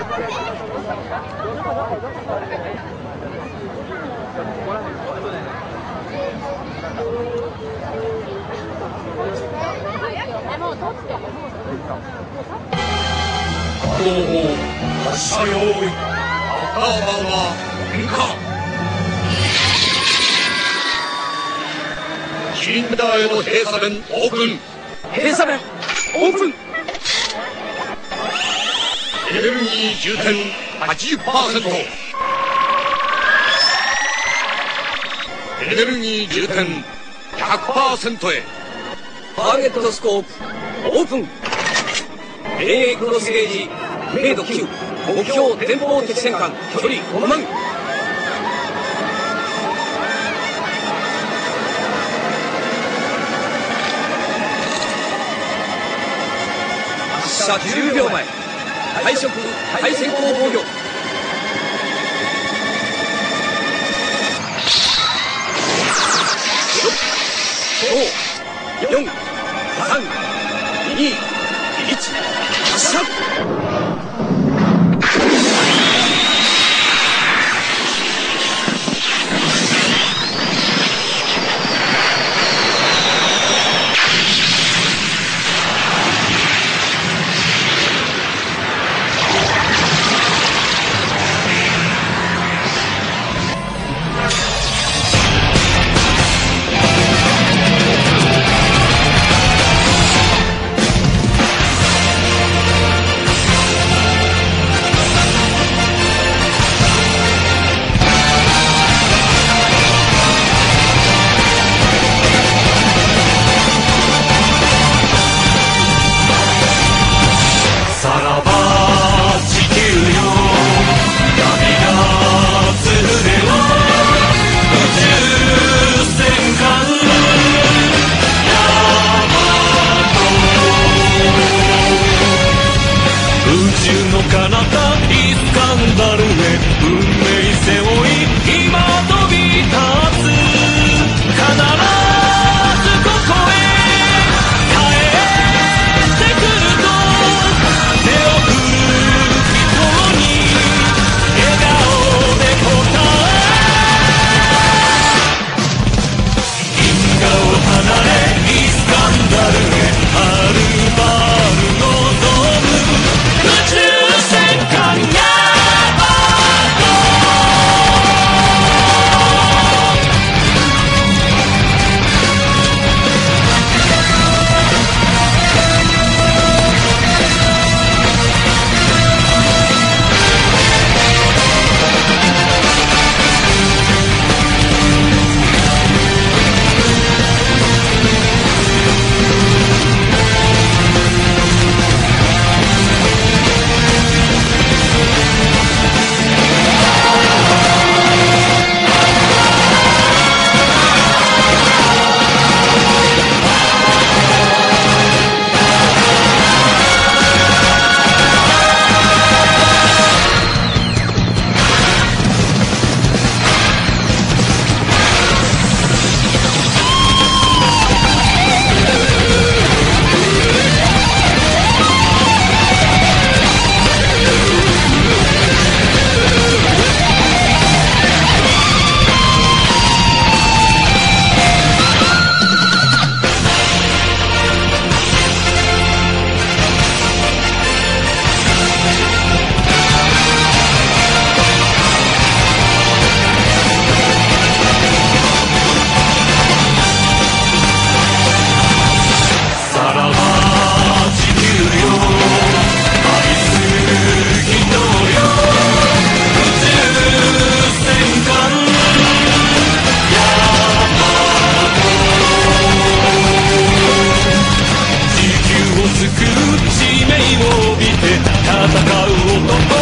発射用意。赤羽は点火。シリンダーへの閉鎖弁オープン。 閉鎖弁オープン。 エネルギー充填 80%。エネルギー充填 100% へ。 ターゲットスコープオープン。遠影クロスゲージ明度9。目標前方敵戦艦距離5万。発射10秒前。退色対先行防御。5、4、3、2、1、発射。 救う使命を帯びて戦う男